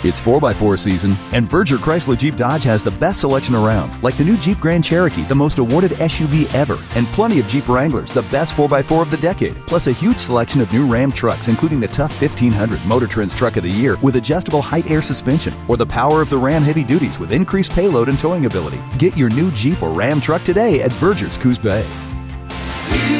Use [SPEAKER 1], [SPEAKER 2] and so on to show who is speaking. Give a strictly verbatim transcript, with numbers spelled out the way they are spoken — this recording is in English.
[SPEAKER 1] It's four by four season, and Verger Chrysler Jeep Dodge has the best selection around, like the new Jeep Grand Cherokee, the most awarded S U V ever, and plenty of Jeep Wranglers, the best four by four of the decade, plus a huge selection of new Ram trucks, including the Tough fifteen hundred Motor Trend's Truck of the Year with adjustable height air suspension, or the power of the Ram Heavy Duties with increased payload and towing ability. Get your new Jeep or Ram truck today at Verger's Coos Bay.